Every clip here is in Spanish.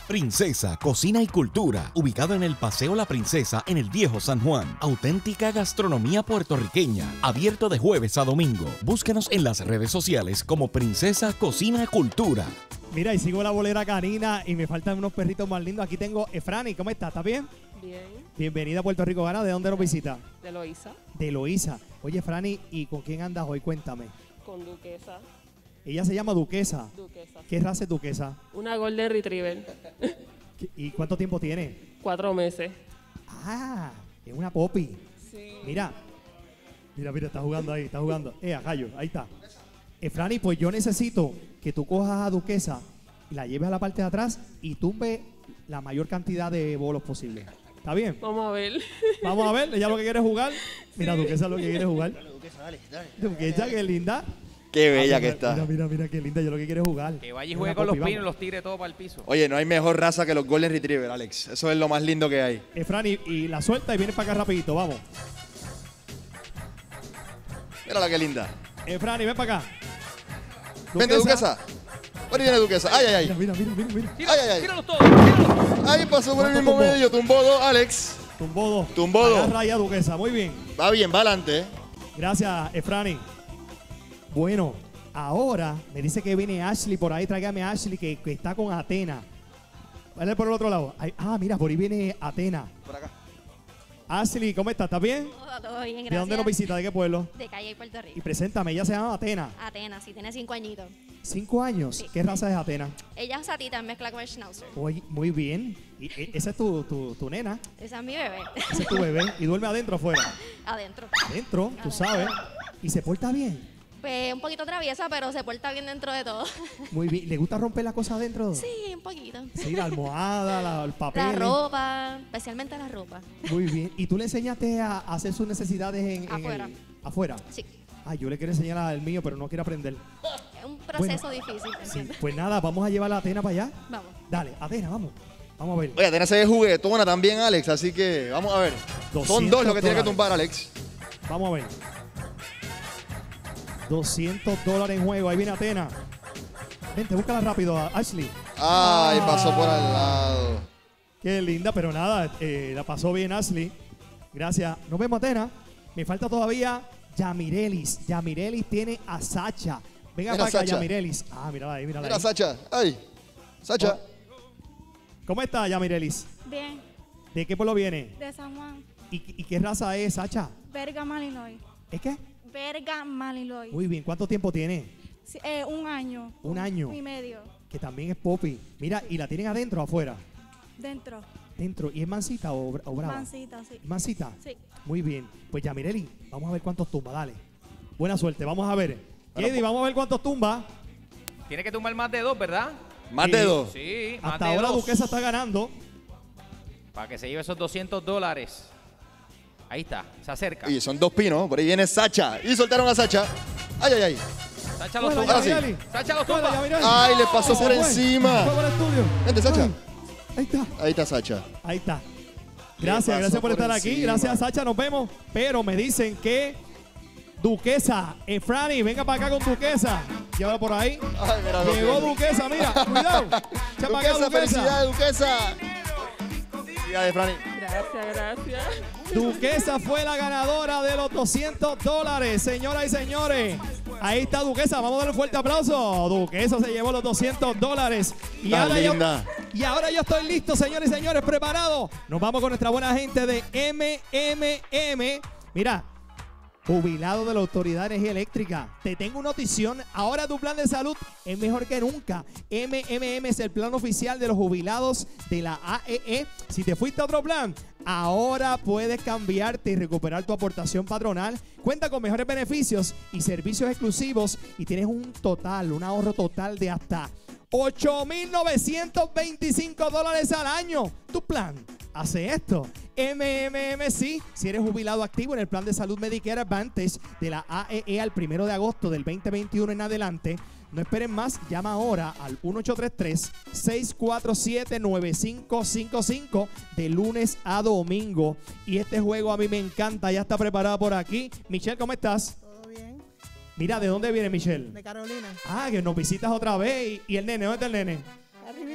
Princesa Cocina y Cultura, ubicado en el Paseo La Princesa en el Viejo San Juan. Auténtica gastronomía puertorriqueña, abierto de jueves a domingo. Búscanos en las redes sociales como Princesa Cocina y Cultura. Mira, y sigo la bolera canina y me faltan unos perritos más lindos. Aquí tengo Efrani, ¿cómo estás? ¿Estás bien? Bien. Bienvenida a Puerto Rico Gana. ¿De dónde nos visita? De Loíza. De Loíza. Oye, Efrani, ¿y con quién andas hoy? Cuéntame. Con Duquesa. Ella se llama Duquesa. Duquesa. ¿Qué raza es Duquesa? Una Golden Retriever. ¿Y cuánto tiempo tiene? 4 meses. Ah, es una popi. Sí. Mira, está jugando ahí, está jugando. Gallo, ahí está. Efrani, pues yo necesito que tú cojas a Duquesa y la lleves a la parte de atrás y tumbe la mayor cantidad de bolos posible. ¿Está bien? Vamos a ver. Vamos a ver, ella lo que quiere es jugar. Mira, Duquesa lo que quiere es jugar. Dale, Duquesa, dale. Duquesa, qué linda. Qué bella Mira, que está. Mira, qué linda. Yo lo que quiero es jugar. Que vaya y Una juegue con los popi, pinos y vamos. los tire todo para el piso. Oye, no hay mejor raza que los Golden Retriever, Alex. Eso es lo más lindo que hay. Efrani, y la suelta y viene para acá rapidito, vamos. Mírala qué linda. Efrani, ven para acá. Vente, Duquesa. Ahora viene Duquesa. Ay, ay, ay. Mira. Ay, ay, ay. Tíralos todos, tíralos. Ahí pasó por el ¿Cuánto mismo tumbó? medio. Tumbó dos, Alex. Tumbó dos. Tumbó dos. Agarra ahí a Duquesa, muy bien. Va bien, va adelante. Gracias, Efrani. Bueno, ahora me dice que viene Ashley por ahí. Tráigame a Ashley que está con Atena. Vale por el otro lado. Mira, por ahí viene Atena. Por acá. Ashley, ¿cómo estás? ¿Estás bien? Todo bien, gracias. ¿De dónde nos visita? ¿De qué pueblo? De Calle, Puerto Rico. Y preséntame, ella se llama Atena. Atenas, sí, tiene 5 añitos. 5 años. Sí. ¿Qué raza es Atena? Ella es satita, mezcla con el schnauzer. Oye, muy bien. Esa es tu nena. Esa es mi bebé. Ese es tu bebé. ¿Y duerme adentro o afuera? Adentro. Adentro, tú sabes. ¿Y se porta bien? Pues un poquito traviesa, pero se porta bien dentro de todo. Muy bien. ¿Le gusta romper las cosas adentro? Sí, un poquito. Sí, la almohada, el papel. La ropa, especialmente la ropa. Muy bien. ¿Y tú le enseñaste a hacer sus necesidades en Afuera. afuera? Sí. Ay, yo le quiero enseñar al mío, pero no quiero aprender. Es un proceso difícil, Sí, ¿entiendes? pues nada, vamos a llevar a Atena para allá. Vamos. Dale, Atena, vamos. Vamos a ver. Oye, Atena se ve juguetona también, Alex. Así que vamos a ver. Son dos lo que tiene que tumbar, Alex. Vamos a ver. $200 en juego. Ahí viene Atena. Vente, búscala rápido, Ashley. Ay, pasó por al lado. Qué linda, pero nada, la pasó bien Ashley. Gracias. Nos vemos, Atena. Me falta todavía Yamirelis. Yamirelis tiene a Sacha. Venga Mira, para acá, Sacha. Yamirelis. Mírala ahí, mírala Mira, ahí. Sacha. Ay. Sacha. ¿Cómo está, Yamirelis? Bien, ¿De qué pueblo viene? de San Juan, ¿Y qué raza es, Sacha? Berga Malinois. ¿Es qué? Berga Malinois. Muy bien. ¿Cuánto tiempo tiene? Sí, 1 año. Un año. Y medio. Que también es Poppy. Mira, ¿y la tienen adentro o afuera? Dentro. Dentro. ¿Y es mansita o brava? Mansita, sí. Mansita. Sí. Muy bien. Pues Yamireli, vamos a ver cuántos tumba. Dale. Buena suerte. Vamos a ver. Bueno, Eddie, vamos a ver cuántos tumba. Tiene que tumbar más de 2, ¿verdad? Más de dos. Sí, más Hasta de ahora 2. Duquesa está ganando. Para que se lleve esos $200. Ahí está, se acerca. Oye, son dos pinos. Por ahí viene Sacha. Y soltaron a Sacha. Ay, ay, ay. Sacha los Juega, tumba. Yamireli. Sacha los Juega, tumba. Yamireli. Ay, le pasó Se por fue. encima. Se fue por el estudio. Vente, Sacha. Ay, ahí está. Ahí está Sacha. Ahí está. Le Gracias, pasó gracias por por estar aquí. encima. Gracias, Sacha. Nos vemos. Pero me dicen que Duquesa, Efrani, venga para acá con Duquesa. Llévala por ahí. Ay, mira lo Llegó que- Duquesa, mira, cuidado. Echa para acá, Duquesa, Duquesa. felicidades, Duquesa. Felicidades, Franny. Gracias. Duquesa fue la ganadora de los $200, señoras y señores. Ahí está Duquesa, vamos a darle un fuerte aplauso. Duquesa se llevó los $200. Y Tan ahora, linda. y ahora yo estoy listo, señores y señores, preparado. Nos vamos con nuestra buena gente de MMM. Mira, jubilado de la Autoridad de Energía Eléctrica. Te tengo una notición. Ahora tu plan de salud es mejor que nunca. MMM es el plan oficial de los jubilados de la AEE. Si te fuiste a otro plan, ahora puedes cambiarte y recuperar tu aportación patronal. Cuenta con mejores beneficios y servicios exclusivos y tienes un ahorro total de hasta $8,925 al año. Tu plan hace esto. MMM sí, si eres jubilado activo en el plan de salud Medicare Advantage de la AEE al 1 de agosto del 2021 en adelante, no esperen más, llama ahora al 1833-647-9555 de lunes a domingo. Y este juego a mí me encanta, ya está preparada por aquí. Michelle, ¿cómo estás? Todo bien. Mira, ¿de dónde viene Michelle? De Carolina. Que nos visitas otra vez. ¿Y el nene? ¿Dónde está el nene? Arribita.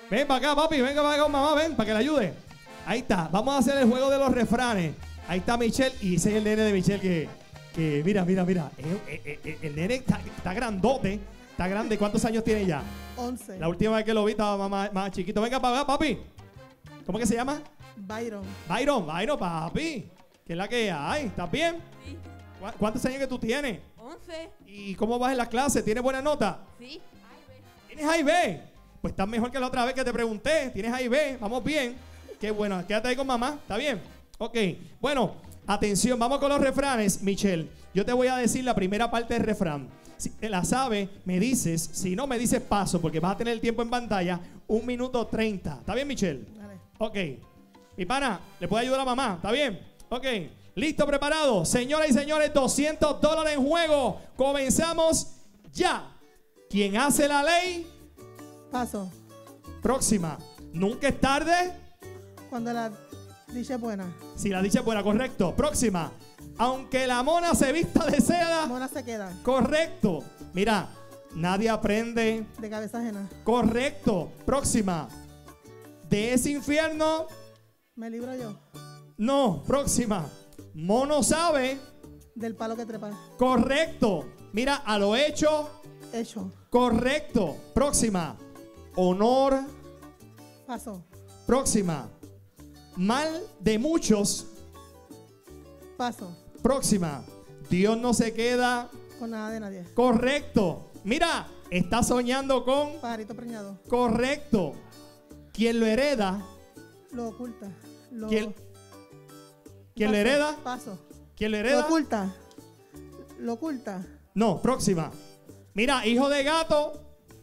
Ven para acá, papi. Venga para acá con mamá. Ven, para que le ayude. Ahí está. Vamos a hacer el juego de los refranes. Ahí está Michelle. Y ese es el nene de Michelle que mira. El nene está grandote. Está grande. ¿Cuántos años tiene ya? 11. La última vez que lo vi estaba más chiquito. Venga para acá, papi. ¿Cómo que se llama? Byron. Byron, papi. ¿Qué es la que hay? ¿Estás bien? Sí. ¿Cuántos años que tú tienes? 11. ¿Y cómo vas en las clases? ¿Tienes buena nota? Sí. ¿Tienes A y B? Pues estás mejor que la otra vez que te pregunté. ¿Tienes A y B? Vamos bien. Qué bueno. Quédate ahí con mamá. ¿Está bien? Ok. Bueno, atención. Vamos con los refranes, Michelle. Yo te voy a decir la primera parte del refrán. Si te la sabes, me dices. Si no, me dices paso, porque vas a tener el tiempo en pantalla. 1 minuto 30. ¿Está bien, Michelle? Dale. Ok. Mi pana, ¿le puede ayudar a mamá? ¿Está bien? Ok. ¿Listo? ¿Preparado? Señoras y señores, $200 en juego. Comenzamos ya. ¿Quién hace la ley? Paso. Próxima. Nunca es tarde. Cuando la dicha es buena. Si la dicha es buena, correcto. Próxima. Aunque la mona se vista de seda. Mona se queda. Correcto. Mira, nadie aprende. De cabeza ajena. Correcto. Próxima. De ese infierno. Me libro yo. No. Próxima. Mono sabe. Del palo que trepa. Correcto. Mira, a lo hecho. Hecho. Correcto. Próxima. Honor. Paso. Próxima. Mal de muchos. Paso. Próxima. Dios no se queda. Con nada de nadie. Correcto. Mira, está soñando con. Pajarito preñado. Correcto. Quien lo hereda. Lo oculta. Lo... ¿Quién Paso. lo hereda? Paso. ¿Quién lo Lo hereda? oculta. Lo oculta. No, próxima. Mira, hijo de gato.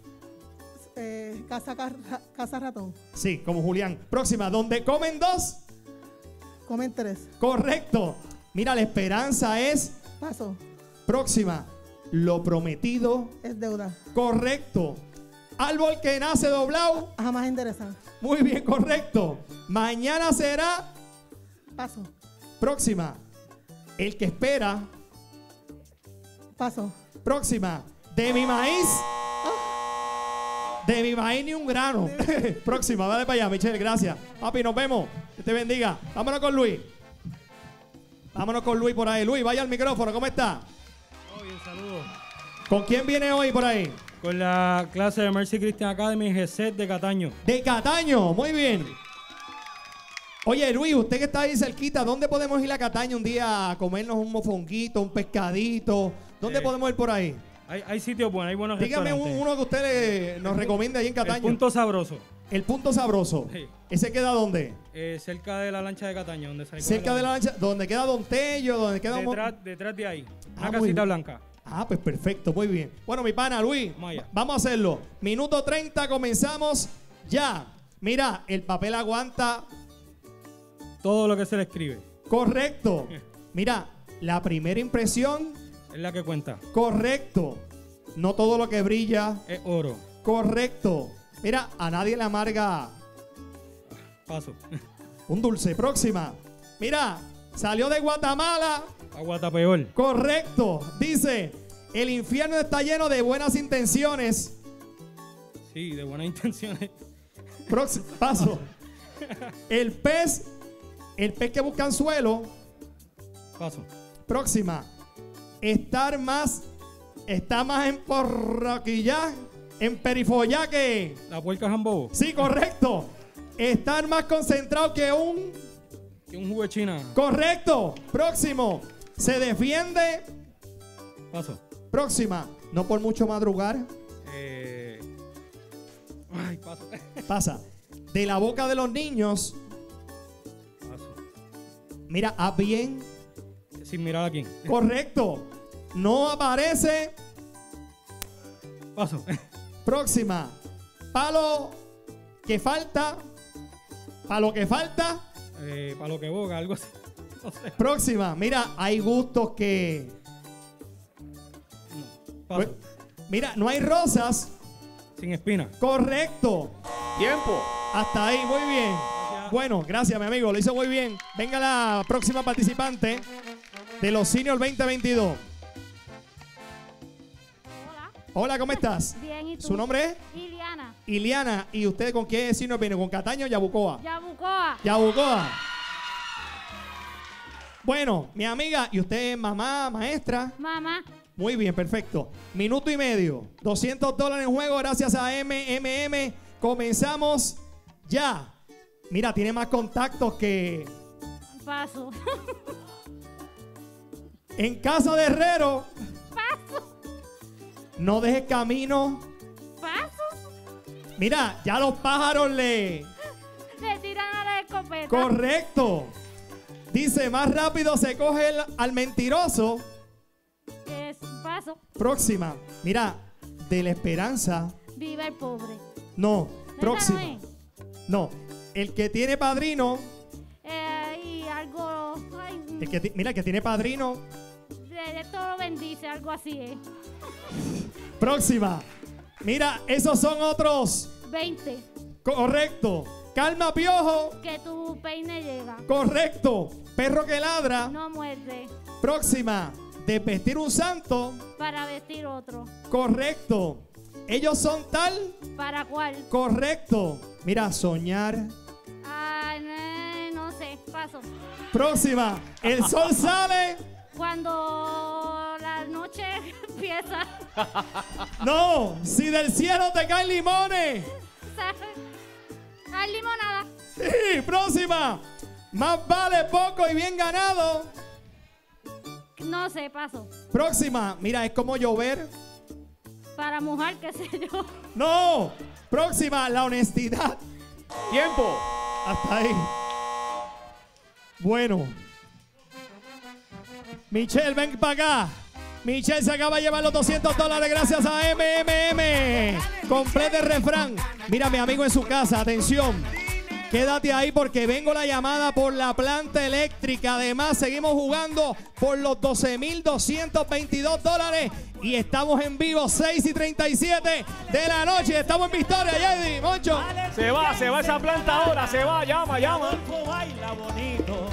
Casa ratón. Sí, como Julián. Próxima, donde comen dos. Comen 3. Correcto. Mira, la esperanza es. Paso. Próxima, lo prometido. Es deuda. Correcto. Árbol que nace doblado. Jamás endereza. Muy bien, correcto. Mañana será. Paso. Próxima, el que espera. Paso. Próxima, de mi maíz. De mi maíz ni un grano. Próxima, dale para allá, Michelle, gracias. Papi, nos vemos. Que te bendiga. Vámonos con Luis. Vámonos con Luis por ahí. Luis, vaya al micrófono, ¿cómo está? Oh, bien, saludos. ¿Con quién viene hoy por ahí? Con la clase de Mercy Christian Academy GESET de Cataño. De Cataño, muy bien. Oye, Luis, usted que está ahí cerquita, ¿dónde podemos ir a Cataño un día a comernos un mofonguito, un pescadito? ¿Dónde podemos ir por ahí? Hay sitios buenos, hay buenos Dígame restaurantes. uno que usted nos recomiende ahí en Cataño. El Punto Sabroso. El Punto Sabroso. Sí. ¿Ese queda dónde? Cerca de la lancha de Cataño. Donde se Cerca de la lancha, donde queda Don Tello, donde queda detrás de ahí. Ah, Una muy casita bien. blanca. Ah, pues perfecto, muy bien. Bueno, mi pana Luis, Maya. vamos a hacerlo. Minuto 30, comenzamos ya. Mira, el papel aguanta. Todo lo que se le escribe. Correcto. Mira, la primera impresión. Es la que cuenta. Correcto. No todo lo que brilla. Es oro. Correcto. Mira, a nadie le amarga Paso. un dulce. Próxima. Mira, salió de Guatemala. Aguata peor. Correcto. Dice, el infierno está lleno de buenas intenciones. Sí, de buenas intenciones. Paso. El pez que busca anzuelo. Paso. Próxima. Está más en porroquilla, en perifollá que. La puerca jambobo. Sí, correcto. Estar más concentrado que un. Que un jugo de China. Correcto. Próximo. Se defiende. Paso. Próxima. No por mucho madrugar. Ay, paso. Pasa. De la boca de los niños. Paso. Mira, haz bien. Sin mirar a quién. Correcto. No aparece. Paso. Próxima. Palo que falta. Palo que falta. Para lo que boga, algo así. No sé. Próxima. Mira, hay gustos que. No. Paso. Mira, no hay rosas. Sin espina. Correcto. Tiempo. Hasta ahí, muy bien. Gracias. Bueno, gracias, mi amigo. Lo hizo muy bien. Venga la próxima participante de los Senior 2022. Hola. Hola, ¿cómo estás? Bien, ¿y tú? ¿Su nombre es? Iliana. Iliana. ¿Y usted con qué signo viene? ¿Con Cataño o Yabucoa? Yabucoa. Yabucoa. Bueno, mi amiga, ¿y usted es mamá, maestra? Mamá. Muy bien, perfecto. Minuto y medio. $200 en juego gracias a MMM. Comenzamos ya. Mira, tiene más contactos que Paso. en casa de herrero. Paso. No dejes camino. Paso. Mira, ya los pájaros le... Le tiran a la escopeta. Correcto. Dice, más rápido se coge al mentiroso. Es paso. Próxima. Mira, de la esperanza. Vive el pobre. No, próxima. Esa no No, el que tiene padrino. Y algo. Ay, Mira, el que tiene padrino. de todo bendice, algo así es. Próxima. Mira, esos son otros. 20. Correcto. Calma, piojo. Que tu peine llega. Correcto. Perro que ladra. No muerde. Próxima. Desvestir un santo. Para vestir otro. Correcto. Ellos son tal. ¿Para cuál? Correcto. Mira, soñar. Ah, no sé. Paso. Próxima. El sol sale. Cuando la noche empieza. No. Si del cielo te caen limones. Hay limonada. Sí. Próxima. Más vale poco y bien ganado. No sé, paso. Próxima. Mira, es como llover. Para mojar, qué sé yo. No. Próxima. La honestidad. ¡Tiempo! Hasta ahí. Bueno. Michelle, ven para acá. Michelle se acaba de llevar los $200 gracias a MMM. Complete el refrán. Mira, mi amigo en su casa, atención. Quédate ahí porque vengo la llamada por la planta eléctrica. Además, seguimos jugando por los $12,222. Y estamos en vivo, 6:37 de la noche. Estamos en Victoria, Yedi, Moncho. Se va esa planta ahora, se va, llama. Baila bonito.